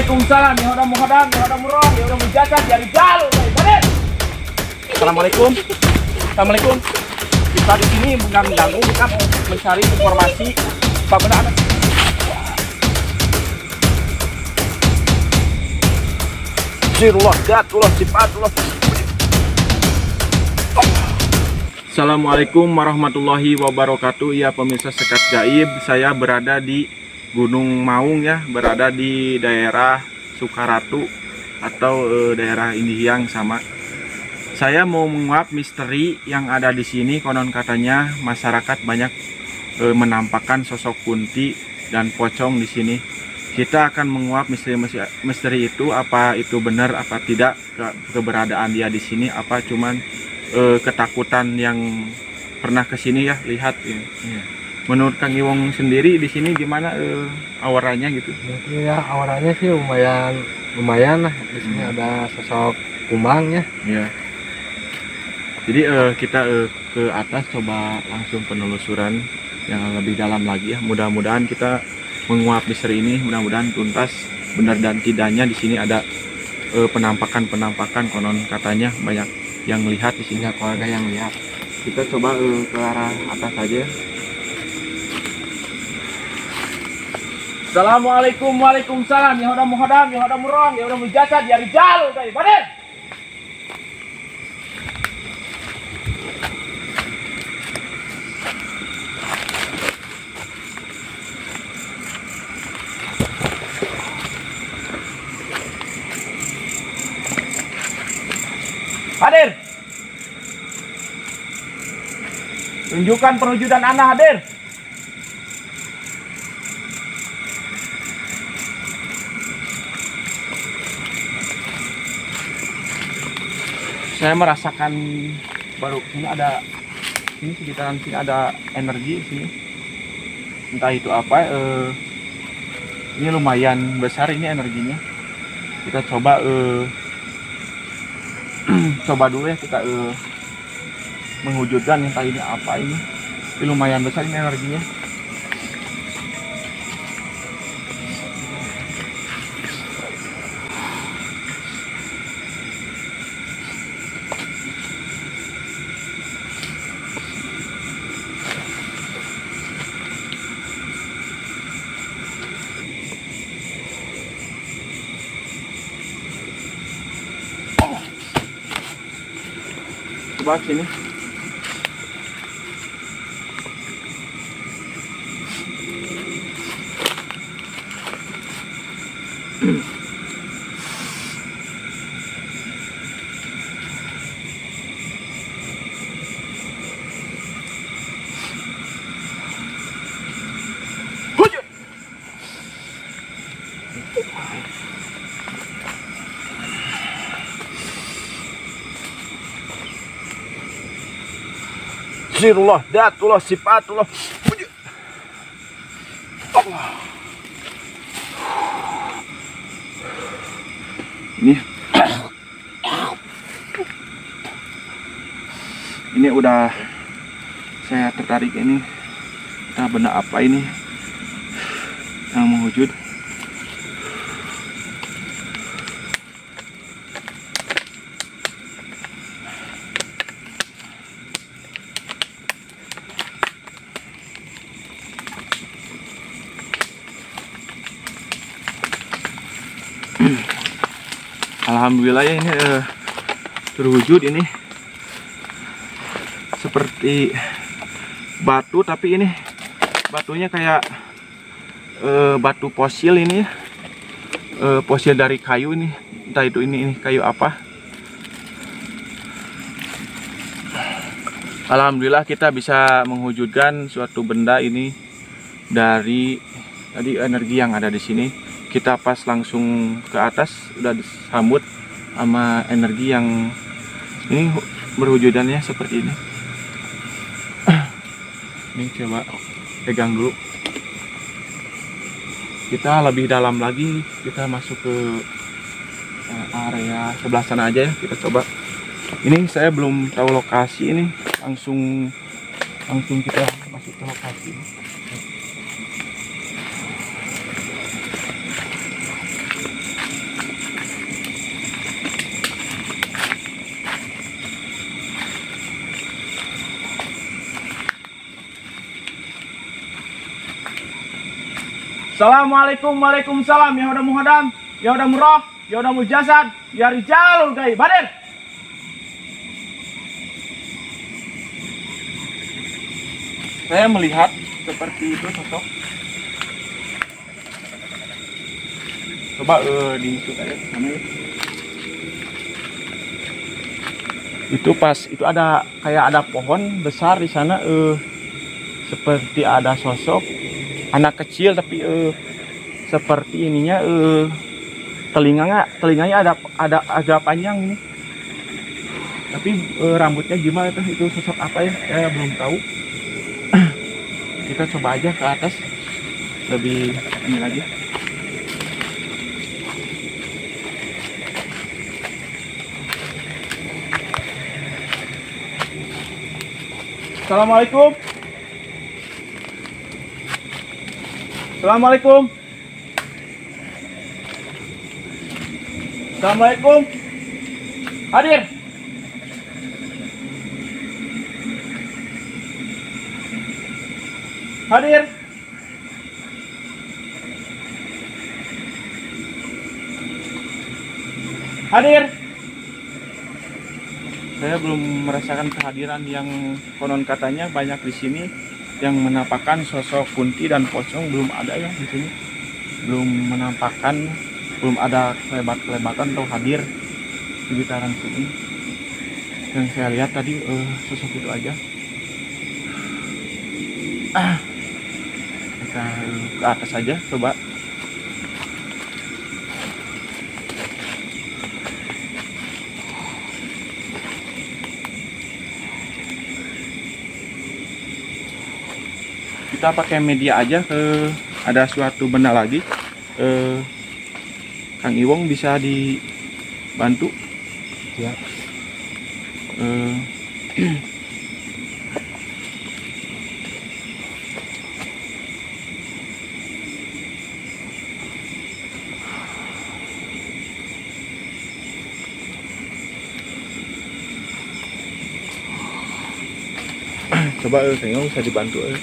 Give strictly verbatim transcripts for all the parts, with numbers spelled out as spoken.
Waalaikumsalam, ya udah muhadam, ya udah murong, ya udah mujasa, jadi jalur, baik. Assalamualaikum. Assalamualaikum. Kita di sini mengganggu, kita mau mencari informasi Pak benar. Zirullah, datullah, sifatullah. Assalamualaikum warahmatullahi wabarakatuh. Ya pemirsa Sekat Gaib, saya berada di Gunung Maung ya, berada di daerah Sukaratu atau e, daerah Indihiyang sama. Saya mau menguak misteri yang ada di sini. Konon katanya masyarakat banyak e, menampakkan sosok kunti dan pocong di sini. Kita akan menguak misteri-misteri itu, apa itu benar apa tidak ke, keberadaan dia di sini, apa cuman e, ketakutan yang pernah ke sini ya, lihat ya. Ya. Menurut Kang Iwong sendiri di sini gimana e, auranya gitu? Ya auranya sih lumayan lumayan lah. Di sini hmm. ada sosok kumbangnya. Ya. Jadi e, kita e, ke atas coba langsung penelusuran yang lebih dalam lagi ya. Mudah-mudahan kita menguap misteri ini, mudah-mudahan tuntas benar dan tidaknya di sini ada e, penampakan-penampakan. Konon katanya banyak yang melihat di sini, keluarga yang lihat. Kita coba e, ke arah atas saja. Assalamualaikum, waalaikumsalam, ya udah muhadam, ya udah murong, ya udah mujasa, ya rijal, udah badir. Hadir. Tunjukkan perwujudan Anda, hadir. Saya merasakan baru ini ada ini sekitaran sini ada energi sini. Entah itu apa. Eh, ini lumayan besar ini energinya. Kita coba eh, coba dulu ya kita uh, mewujudkan entah ini apa ini. Ini lumayan besar ini energinya. Coba sini. Zirullah, datullah, sifatullah. Allah. Ini ini udah saya tertarik ini. Nah, benda apa ini yang mewujud? Alhamdulillah ya ini eh, terwujud ini seperti batu, tapi ini batunya kayak eh, batu fosil ini ya, eh, fosil dari kayu ini, entah itu ini ini kayu apa. Alhamdulillah kita bisa mewujudkan suatu benda ini dari tadi energi yang ada di sini. Kita pas langsung ke atas udah disambut sama energi yang ini berwujudannya seperti ini. Ini coba pegang dulu. Kita lebih dalam lagi, kita masuk ke area sebelah sana aja ya. Kita coba. Ini saya belum tahu lokasi ini, langsung langsung kita masuk ke lokasi ini. Assalamualaikum, waalaikumsalam. Ya udah muhadam, ya udah murah, ya udah mujasad, ya rijalul gaib. Hadir. Saya melihat seperti itu sosok. Coba uh, di itu kayak sana ya. Itu pas itu ada kayak ada pohon besar di sana, uh, seperti ada sosok anak kecil tapi uh, seperti ininya, uh, telinganya telinganya ada ada agak panjang ini, tapi uh, rambutnya gimana tuh, itu sosok apa ya, saya belum tahu. Kita coba aja ke atas lebih ini lagi. Assalamualaikum. Assalamualaikum. Assalamualaikum. Hadir. Hadir. Hadir. Saya belum merasakan kehadiran yang konon katanya banyak di sini yang menampakkan sosok Kunti dan Pocong. Belum ada ya di sini. Belum menampakkan, belum ada kelebat-kelebatan atau hadir di sekitaran sini. Yang saya lihat tadi uh, sosok itu aja. Ah. Kita ke atas saja coba. Kita pakai media aja. Ke ada suatu benda lagi, eh, Kang Iwong bisa dibantu Ya. eh, coba eh, Kang Iwong bisa dibantu eh.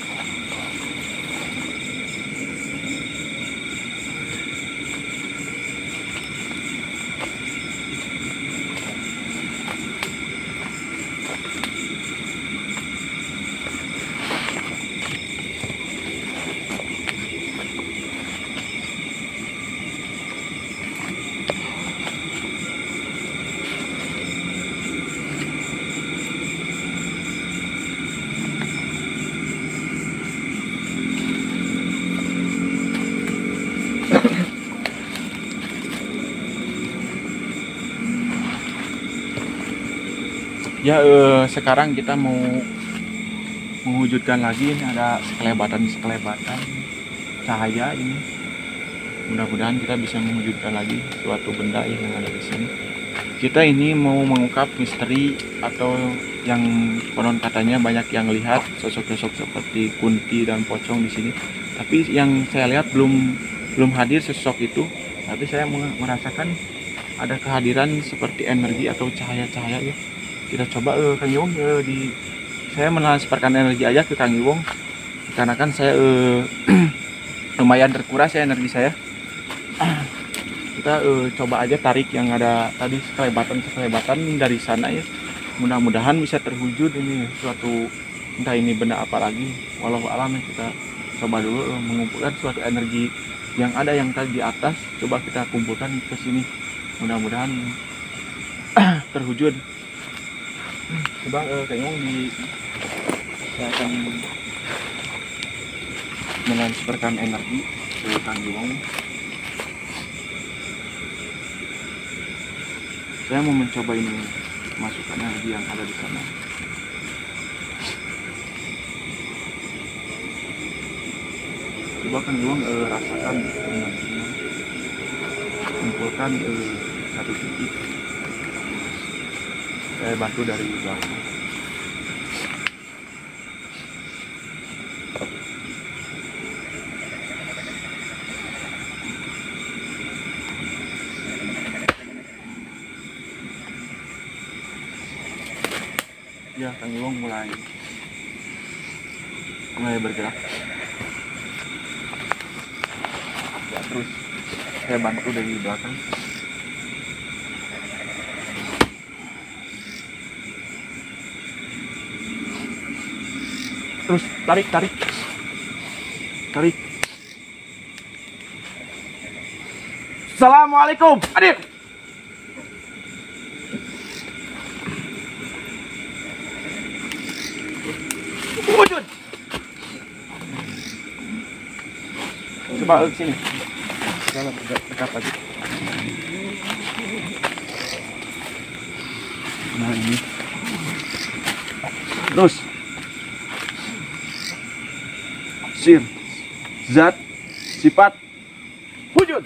Ya, eh, sekarang kita mau mewujudkan lagi. Ini ada sekelebatan-sekelebatan cahaya ini. Mudah-mudahan kita bisa mewujudkan lagi suatu benda yang ada di sini. Kita ini mau mengungkap misteri atau yang konon katanya banyak yang lihat sosok-sosok seperti Kunti dan Pocong di sini. Tapi yang saya lihat belum belum hadir sosok itu. Tapi saya merasakan ada kehadiran seperti energi atau cahaya-cahaya ya. Kita coba uh, Kang Iwong uh, di saya metransferkan energi aja ke Kang Iwong karena kan saya uh, lumayan terkuras ya energi saya. Kita uh, coba aja tarik yang ada tadi sekelebatan-sekelebatan dari sana ya. Mudah-mudahan bisa terwujud ini suatu, entah ini benda apa lagi. Walau alam ya, kita coba dulu uh, mengumpulkan suatu energi yang ada yang tadi di atas. Coba kita kumpulkan ke sini. Mudah-mudahan terwujud. Coba uh, kayaknya di saya akan metransferkan energi ke Kang Iwong. Saya mau mencoba ini masukkan energi yang ada di sana. Coba Kang Iwong uh, rasakan energinya, kumpulkan uh, satu titik. Saya bantu dari belakang. Ya, Kang Iwong mulai mulai bergerak. terus saya bantu dari belakang. Terus tarik, tarik, tarik. Assalamualaikum, adik. Wujud. Coba ke sini. Jalan dekat lagi. Nah ini. Terus. Sir, zat, sifat, wujud.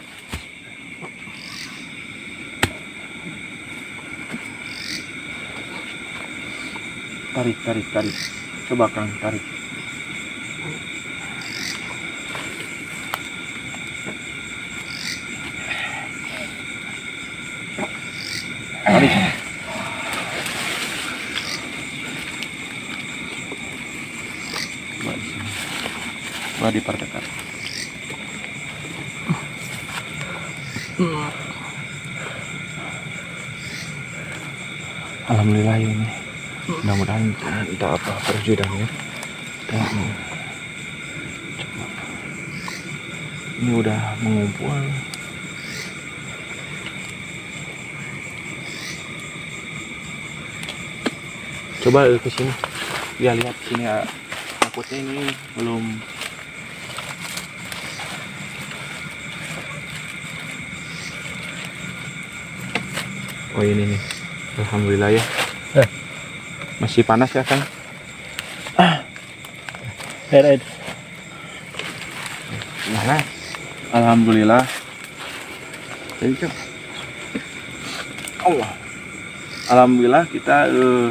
Tarik, tarik, tarik. Coba Kang, tarik. Tarik. Coba diperdekat. Alhamdulillah ya ini. Mudah-mudahan tidak apa perjudannya. Dan coba. Ini udah mengumpul. Coba ke sini. Ya lihat sini ya. Takutnya ini belum. Oh ini nih, alhamdulillah ya. Eh. Masih panas ya Kang? Ah. Air, air. Nah, alhamdulillah. Jadi Allah. Alhamdulillah kita uh,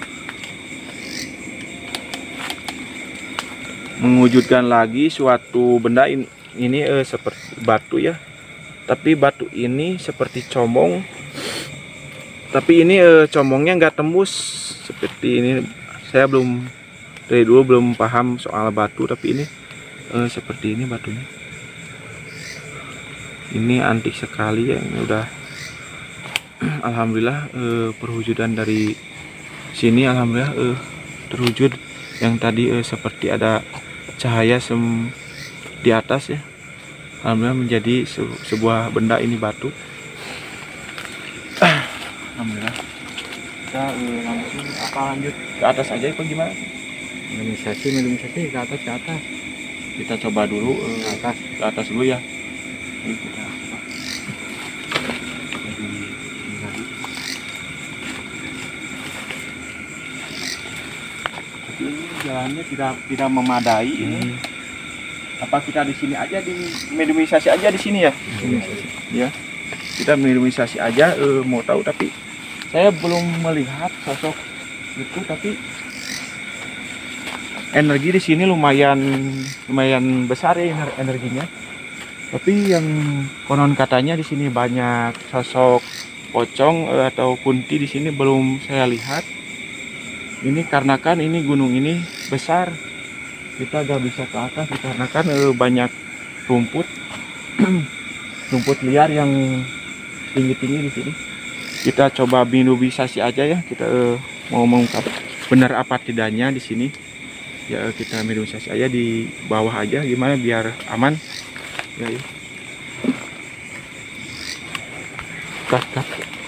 mewujudkan lagi suatu benda in, ini uh, seperti batu ya. Tapi batu ini seperti comong. Tapi ini e, comongnya nggak tembus seperti ini. Saya belum dari dulu belum paham soal batu, tapi ini e, seperti ini batunya. Ini antik sekali ya. Ini udah alhamdulillah e, perwujudan dari sini alhamdulillah e, terwujud. Yang tadi e, seperti ada cahaya sem di atas ya. Alhamdulillah menjadi se sebuah benda ini batu. Alhamdulillah. Kita uh, langsung apa lanjut ke atas aja apa gimana? Minimalisasi, minimalisasi ke atas, ke atas. Kita coba dulu uh, Ke atas. ke atas dulu ya. Ini kita coba. Jadi ini lagi. Tapi ini jalannya tidak tidak memadai ini. Hmm. Apa kita di sini aja di minimalisasi aja di sini ya? Minimalisasi. Ya. Kita minimalisasi aja uh, mau tahu tapi saya belum melihat sosok itu, tapi energi di sini lumayan lumayan besar ya energinya. Tapi yang konon katanya di sini banyak sosok pocong eh, atau kunti di sini belum saya lihat. Ini karena kan ini gunung ini besar, kita gak bisa ke atas dikarenakan eh, banyak rumput rumput liar yang tinggi-tinggi di sini. Kita coba minimalisasi aja ya, kita uh, mau mengungkap benar apa tidaknya di sini ya. Kita minimalisasi aja di bawah aja gimana biar aman ya, ya. Kat, kat.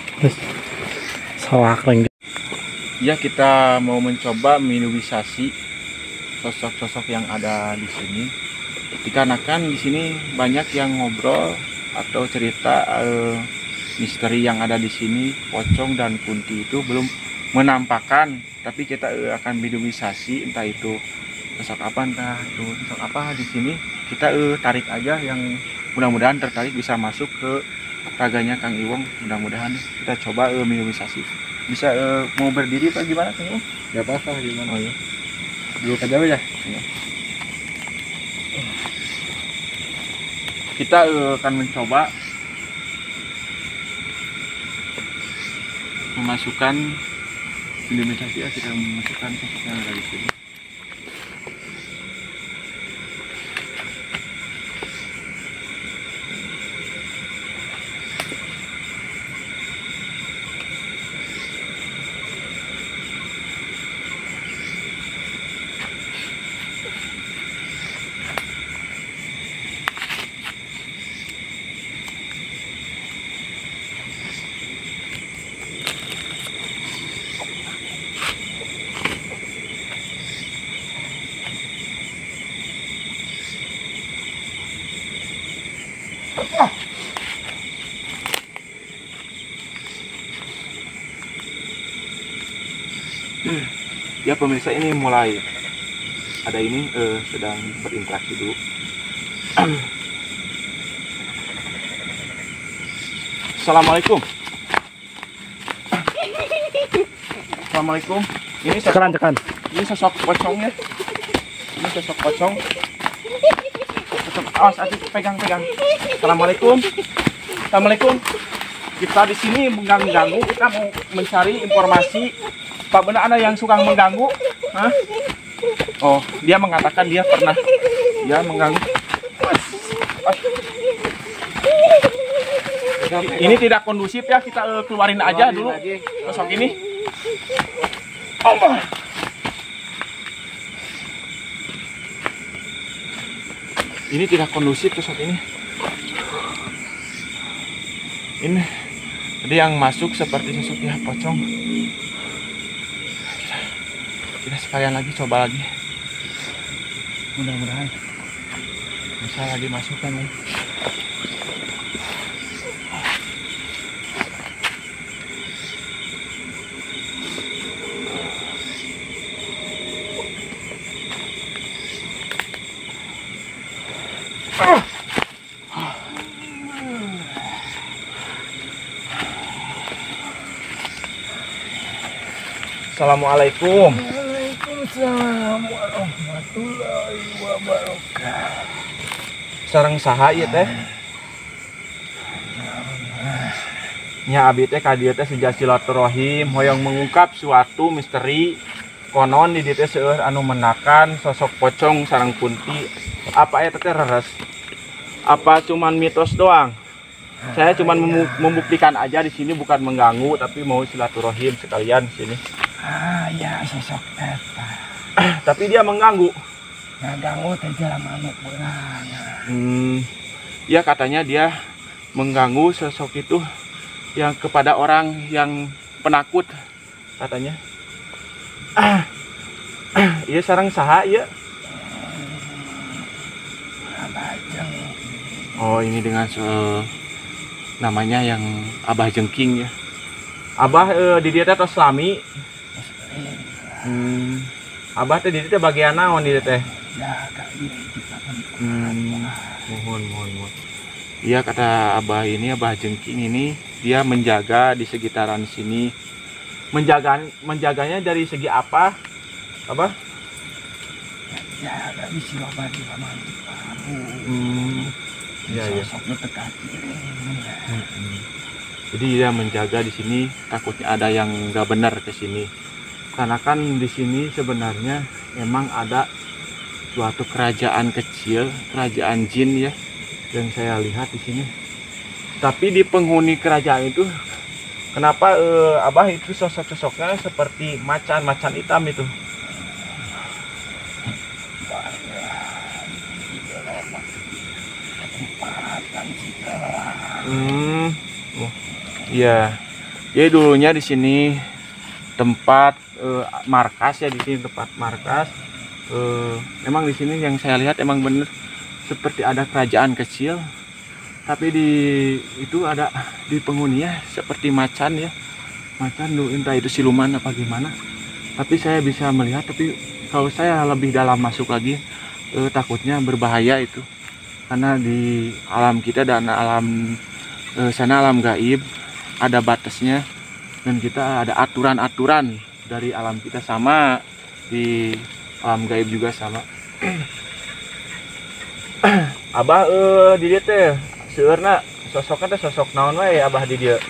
Ya kita mau mencoba minimalisasi sosok-sosok yang ada di sini dikarenakan di sini banyak yang ngobrol atau cerita uh, misteri yang ada di sini. Pocong dan kunti itu belum menampakkan, tapi kita uh, akan minimalisasi entah itu sosok apa entah itu sosok apa di sini. Kita uh, tarik aja yang mudah-mudahan tertarik bisa masuk ke raganya Kang Iwong. Mudah-mudahan kita coba uh, minimalisasi. Bisa uh, mau berdiri apa gimana Kang Iwong? Ya apa-apa gimana? Oh ya. Dulu aja ya. Ya. Kita uh, akan mencoba memasukkan minimalisasi ya, kita memasukkan sosok yang ada di sini. Ya pemirsa, ini mulai ada ini eh, sedang berinteraksi dulu. Assalamualaikum. Assalamualaikum. Ini sosok, Tekan, tekan. ini sosok pocongnya. Ini sosok pocong. Sosok, awas, aduh, pegang-pegang. Assalamualaikum. Assalamualaikum. Kita di sini mengganggu, kita mau mencari informasi. Pak, benar ada yang suka mengganggu? Hah? Oh, dia mengatakan dia pernah dia mengganggu. Ini tidak kondusif ya, kita uh, keluarin aja dulu sosok ini. Allah. Ini tidak kondusif sosok ini. Ini ada yang masuk seperti sosok ya pocong. Kita sekalian lagi coba lagi. Mudah-mudahan bisa lagi masukkan lagi. Assalamualaikum. Waalaikumsalam warahmatullahi wabarakatuh. Sareng saha ieu teh? Nya abi teh ka dieu teh seja silaturahim hoyong mengungkap suatu misteri. Konon di dieu teh seueur anu menakan sosok pocong sareng kunti. Apa eta teh reres? Apa cuman mitos doang? Saya cuman membuktikan aja di sini, bukan mengganggu, tapi mau silaturahim sekalian di sini. Ah ya sosok eta. Tapi dia mengganggu. Ngaganggu teh jalan manuk beurang. Hmm, ya katanya dia mengganggu sosok itu yang kepada orang yang penakut katanya. Iya sareng saha ya? Oh ini dengan uh, namanya yang Abah Jengking ya. Abah uh, di dia teh tos lami. Hmm. Abah teh di teh bagian naon di teh? Hmm. Mohon mohon mohon. Iya kata Abah ini, Abah Jengking ini dia menjaga di sekitaran sini. Menjaga menjaganya dari segi apa? Abah? Ya ada bisi loba di paman. Hmm. Iya iya. Sosoknya tekan kiri. Hmm. Jadi dia menjaga di sini, takutnya ada yang nggak benar ke sini. Karena kan di sini sebenarnya memang ada suatu kerajaan kecil, kerajaan jin ya, yang saya lihat di sini. Tapi di penghuni kerajaan itu, kenapa eh, Abah itu sosok-sosoknya seperti macan-macan hitam itu? Hmm, oh, iya. Jadi dulunya di sini tempat eh, markas ya, di sini tempat markas. Eh, memang di sini yang saya lihat emang bener seperti ada kerajaan kecil, tapi di itu ada di penghuninya seperti macan ya, macan tuh entah itu siluman apa gimana. Tapi saya bisa melihat, tapi kalau saya lebih dalam masuk lagi eh, takutnya berbahaya itu, karena di alam kita dan alam eh, sana alam gaib ada batasnya, dan kita ada aturan-aturan dari alam kita sama di alam gaib juga sama. Abah eh di dieu teh seueurna sosoknya teh sosok naon wae Abah di dieu?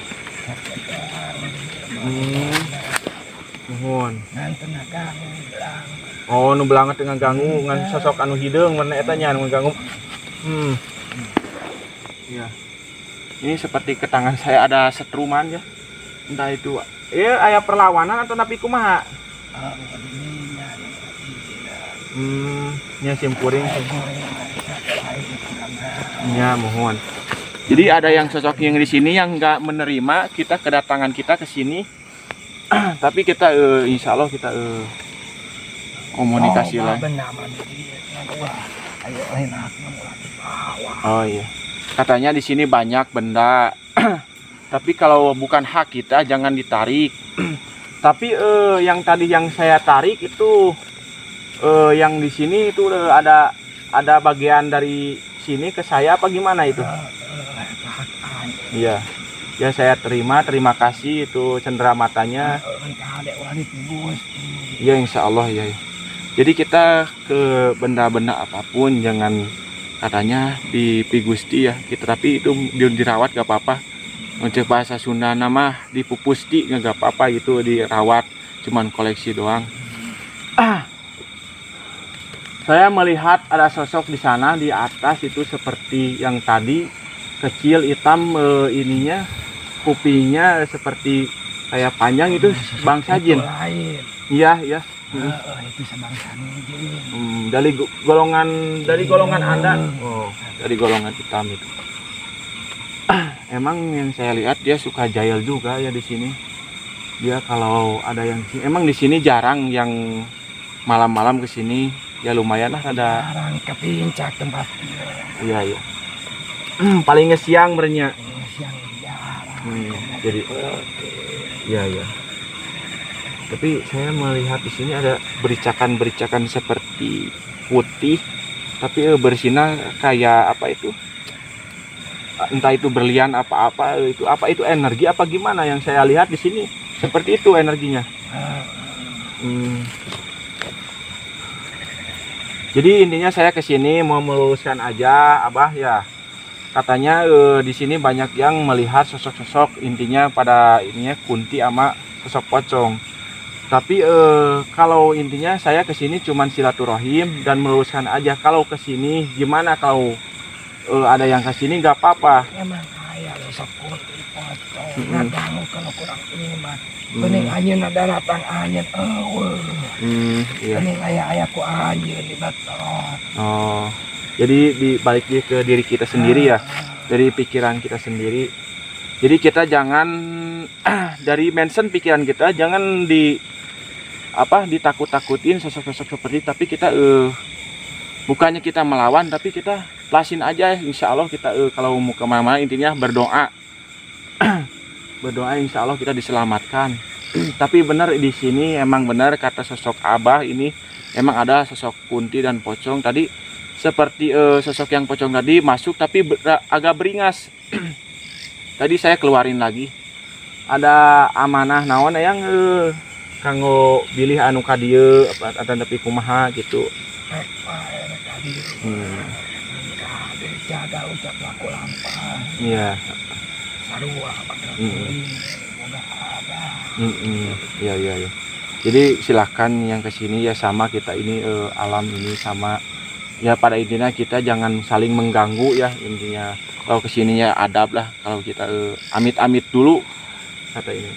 Hmm. Nuhun. Ngan tengah ganggu bilang. Oh, nu belanget teu ngaganggu ngan sosok anu hideung mana eta nya anu ngaganggu. Hmm. Iya. Ini seperti ke tangan saya ada setruman ya. Entah itu iya aya perlawanan atau napi kumaha? Hmm, nya simpuring. Ya, mohon. Jadi ada yang sosok yang di sini yang nggak menerima kita kedatangan kita ke sini. Tapi kita uh, insya Allah kita uh, komunikasi lah. Oh iya. Oh iya. katanya di sini banyak benda. Tapi kalau bukan hak kita jangan ditarik. Tapi eh, yang tadi yang saya tarik itu eh, yang di sini itu eh, ada ada bagian dari sini ke saya apa gimana itu? Iya. Ya saya terima, terima kasih itu cendera matanya. Ya insya Allah ya. Jadi kita ke benda-benda apapun jangan katanya di Pigusti ya. Kita tapi itu dirawat gak apa-apa. Untuk bahasa Sunda nama dipupusti nggak apa-apa gitu, dirawat, cuman koleksi doang. Ah. Saya melihat ada sosok di sana di atas itu seperti yang tadi kecil hitam e, ininya kupingnya seperti kayak panjang itu bangsa jin. Iya iya. Oh, itu sebangsa jin. Hmm, dari golongan dari golongan Anda. Oh, dari golongan hitam itu. Emang yang saya lihat dia suka jahil juga ya di sini. Dia kalau ada yang emang di sini jarang yang malam-malam ke sini. Ya lumayan lah ada. Jarang ke puncak tempatnya. Iya iya. Paling siang berenya. Siang jarang. Hmm, jadi iya iya. Tapi saya melihat di sini ada bericakan-bericakan seperti putih, tapi eh, bersinar kayak apa itu? Entah itu berlian apa-apa itu apa itu energi apa gimana yang saya lihat di sini seperti itu energinya. Hmm. Jadi intinya saya ke sini mau meluruskan aja Abah ya. Katanya eh, di sini banyak yang melihat sosok-sosok intinya pada ininya Kunti sama sosok pocong. Tapi eh, kalau intinya saya ke sini cuman silaturahim dan meluruskan aja. Kalau ke sini gimana kalau eh, ada yang ke sini nggak apa-apa. Emang ayah besok Kunti pocong. Mm-mm. Nggak tahu kalau kurang iman. Bening anjeun ada datang anjeun eueuh. Hmm, iya. Bening ayah-ayah ku anjeun di batok. Oh, jadi dibalik dia ke diri kita sendiri ya, dari pikiran kita sendiri. Jadi kita jangan dari mention pikiran kita, jangan di apa ditakut-takutin sosok-sosok seperti. Tapi kita eh bukannya kita melawan, tapi kita lasin aja. Insya Allah kita eh, kalau mau kemana-mana intinya berdoa, berdoa Insya Allah kita diselamatkan. Tapi benar di sini emang benar kata sosok Abah ini emang ada sosok Kunti dan pocong tadi seperti eh, sosok yang pocong tadi masuk tapi ber, agak beringas. Tadi saya keluarin lagi ada amanah naon yang eh, kanggo bilih anu ka dieu ada nepi kumaha gitu. Hmm. Jaga ucap laku lampah. Iya. Sarua pada Hmm, iya iya ya. Jadi silahkan yang kesini ya sama kita ini eh, alam ini sama ya pada intinya kita jangan saling mengganggu ya intinya. Kalau kesininya adab lah kalau kita eh, amit-amit dulu kata ini.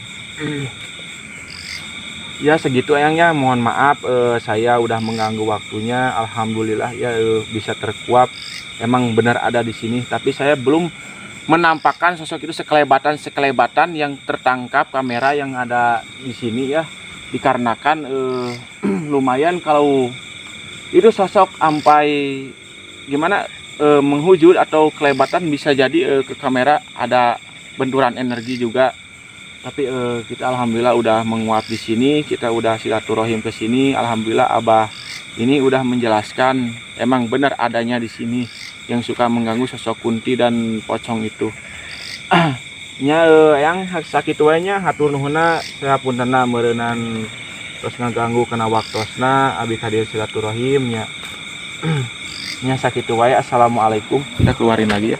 Ya segitu ayangnya mohon maaf eh, saya udah mengganggu waktunya. Alhamdulillah ya eh, bisa terkuap. Emang benar ada di sini tapi saya belum menampakkan sosok itu sekelebatan-sekelebatan yang tertangkap kamera yang ada di sini ya, dikarenakan eh, lumayan kalau itu sosok sampai gimana eh, menghujud atau kelebatan bisa jadi eh, ke kamera ada benturan energi juga. Tapi eh, kita alhamdulillah udah menguap di sini, kita udah silaturahim ke sini. Alhamdulillah Abah ini udah menjelaskan emang benar adanya di sini yang suka mengganggu sosok Kunti dan pocong itu. Nya eh, yang sakit wanya hatur nuhunna saya puntenna meureunnan terus ngaganggu kena waktosna abi ka dieu silaturahim nya. Nya sakit wae. Assalamualaikum. Kita keluarin lagi ya.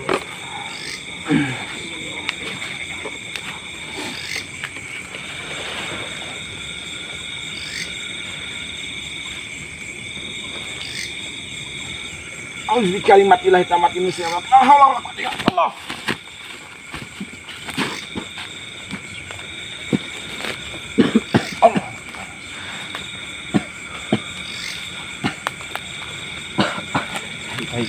Auzu bi kalimatillahi tammati min syarri ma khalaq. Allah. Allah. Baik.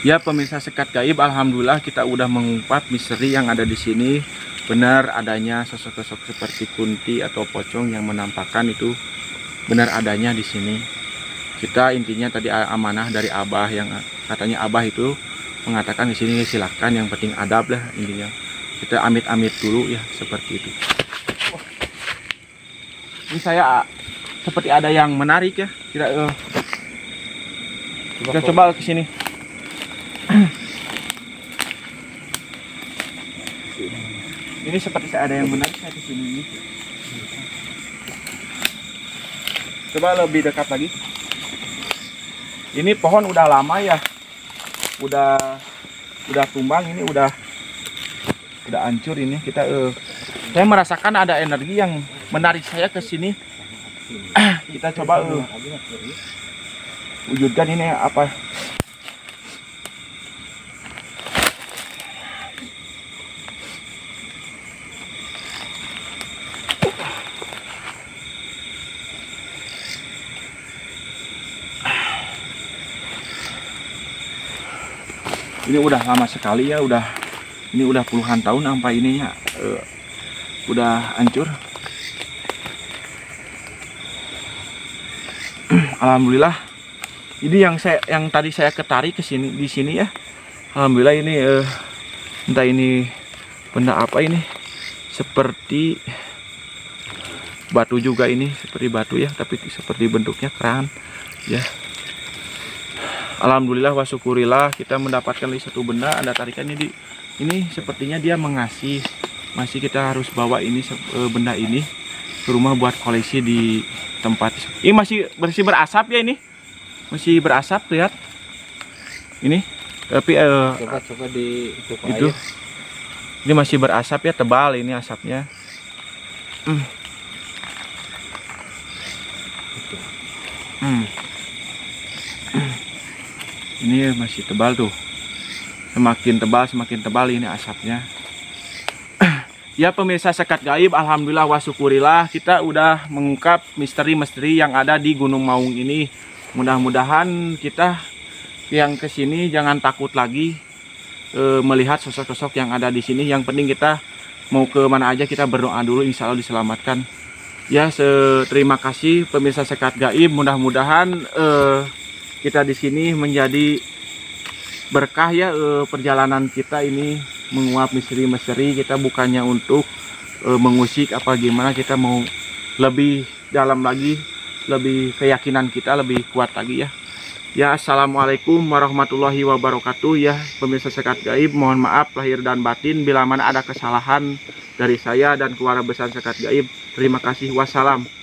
Ya pemirsa Sekat Gaib, alhamdulillah kita udah mengungkap misteri yang ada di sini. Benar adanya sosok-sosok seperti kunti atau pocong yang menampakkan itu benar adanya di sini. Kita intinya tadi amanah dari Abah yang katanya Abah itu mengatakan di sini silakan, yang penting adab lah intinya. Kita amit-amit dulu ya seperti itu. Ini saya seperti ada yang menarik ya. Kita uh, kita coba ke sini. Ini seperti ada yang menarik saya di sini. Coba lebih dekat lagi. Ini pohon udah lama ya, udah udah tumbang, ini udah udah hancur ini. Kita, uh, saya merasakan ada energi yang menarik saya ke sini. Kita coba uh, wujudkan ini apa? Ini udah lama sekali ya, udah ini udah puluhan tahun sampai ininya uh, udah hancur. Alhamdulillah. Ini yang saya yang tadi saya ketarik ke sini di sini ya. Alhamdulillah ini uh, entah ini benda apa ini. Seperti batu juga ini, seperti batu ya, tapi seperti bentuknya keran ya. Alhamdulillah wa syukurillah kita mendapatkan satu benda, ada tarikannya di ini, sepertinya dia mengasih. Masih kita harus bawa ini benda ini ke rumah buat koleksi di tempat. Ini masih bersih berasap ya, ini masih berasap, lihat ini, tapi uh, coba coba di itu, itu ini masih berasap ya, tebal ini asapnya. hmm. Hmm. Ini masih tebal tuh, semakin tebal semakin tebal ini asapnya. Ya pemirsa Sekat Gaib, alhamdulillah wa syukurillah kita udah mengungkap misteri-misteri yang ada di Gunung Maung ini. Mudah-mudahan kita yang kesini jangan takut lagi e, melihat sosok-sosok yang ada di sini. Yang penting kita mau ke mana aja kita berdoa dulu, insya Allah diselamatkan. Ya, terima kasih pemirsa Sekat Gaib. Mudah-mudahan e, kita di sini menjadi berkah ya, e, perjalanan kita ini menguap misteri-misteri. Kita bukannya untuk e, mengusik apa gimana, kita mau lebih dalam lagi, lebih keyakinan kita lebih kuat lagi ya. Ya, assalamualaikum warahmatullahi wabarakatuh ya pemirsa Sekat Gaib. Mohon maaf lahir dan batin bila mana ada kesalahan dari saya dan keluarga besar Sekat Gaib. Terima kasih, wassalam.